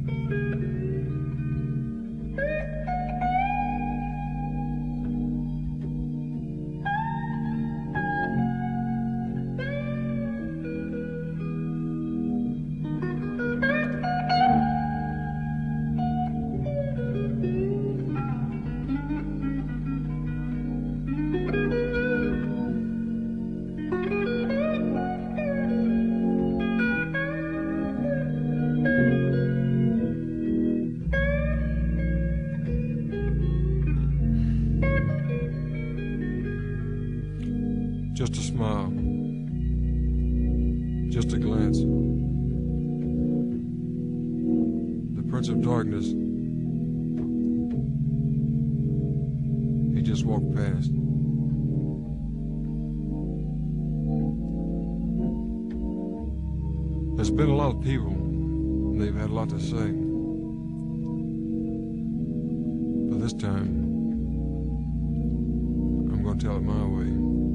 Just a smile, just a glance. The Prince of Darkness, he just walked past. There's been a lot of people, and they've had a lot to say. But this time, I'm going to tell it my way.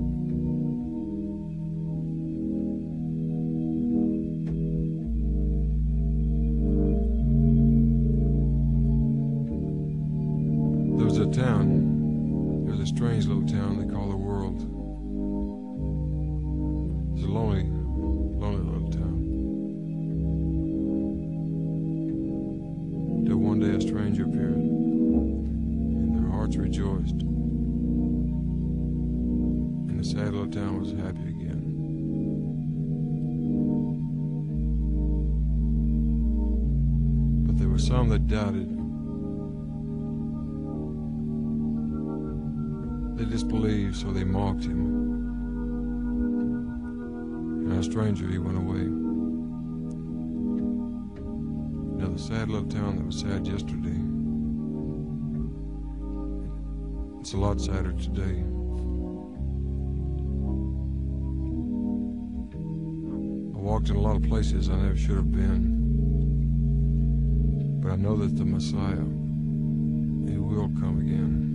There's a town, there's a strange little town they call the world. It's a lonely, lonely little town. Till one day a stranger appeared, and their hearts rejoiced. And the sad little town was happy again. But there were some that doubted. They disbelieved, so they mocked him. And a stranger, he went away. Now the sad little town that was sad yesterday, it's a lot sadder today. I walked in a lot of places I never should have been. But I know that the Messiah, he will come again.